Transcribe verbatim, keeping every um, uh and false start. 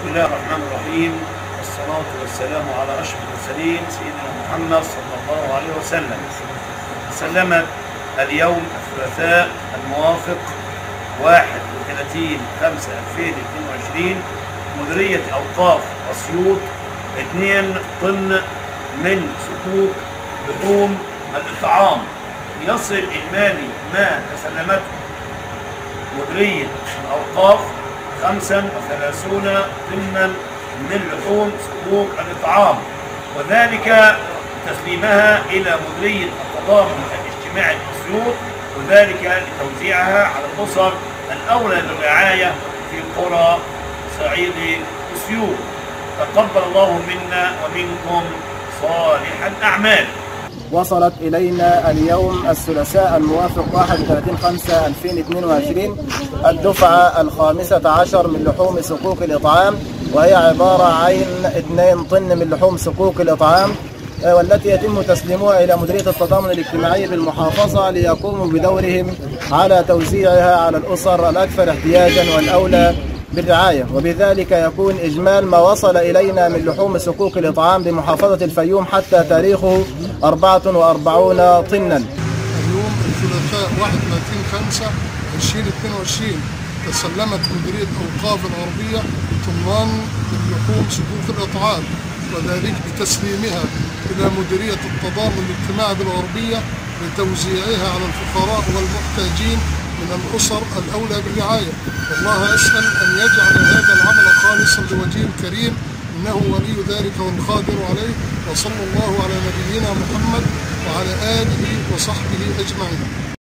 بسم الله الرحمن الرحيم، والصلاة والسلام على أشرف المرسلين سيدنا محمد صلى الله عليه وسلم. سلمت اليوم الثلاثاء الموافق واحد وثلاثين خمسة ألفين واثنين وعشرين مديرية أوقاف أسيوط اثنين طن من صكوك لحوم الإطعام، يصل إجمالي ما تسلمته مديرية الأوقاف خمسة وثلاثين طنا من لحوم صكوك الإطعام، وذلك تسليمها إلى مديرية التضامن الاجتماعي أسيوط، وذلك لتوزيعها على الأسر الأولى بالرعاية في قرى صعيد أسيوط. تقبل الله منا ومنكم صالح الأعمال. وصلت إلينا اليوم الثلاثاء الموافق واحد وثلاثين خمسة ألفين واثنين وعشرين الدفعة الخامسة عشر من لحوم صكوك الإطعام، وهي عبارة عن اثنين طن من لحوم صكوك الإطعام، والتي يتم تسليمها إلى مديرية التضامن الاجتماعي بالمحافظة ليقوموا بدورهم على توزيعها على الأسر الأكثر احتياجا والأولى بالرعاية، وبذلك يكون إجمال ما وصل إلينا من لحوم صكوك الإطعام بمحافظة الفيوم حتى تاريخه أربعة وأربعين طنا. اليوم الثلاثاء واحد وثلاثين خمسة ألفين واثنين وعشرين تسلمت مديرية أوقاف الغربية طنان من لحوم صكوك الإطعام، وذلك بتسليمها إلى مديرية التضامن الاجتماعي بالغربية لتوزيعها على الفقراء والمحتاجين من الأسر الأولى بالرعاية. والله أسأل أن يجعل هذا العمل خالصا لوجهه الكريم، إنه ولي ذلك والقادر عليه. وصلى الله على نبينا محمد وعلى آله وصحبه أجمعين.